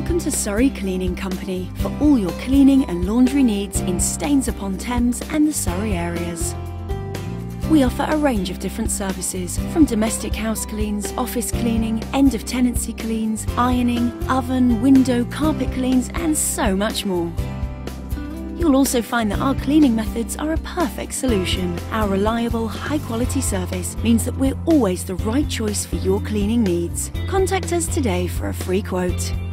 Welcome to Surrey Cleaning Company for all your cleaning and laundry needs in Staines-upon-Thames and the Surrey areas. We offer a range of different services, from domestic house cleans, office cleaning, end of tenancy cleans, ironing, oven, window, carpet cleans, and so much more. You'll also find that our cleaning methods are a perfect solution. Our reliable, high-quality service means that we're always the right choice for your cleaning needs. Contact us today for a free quote.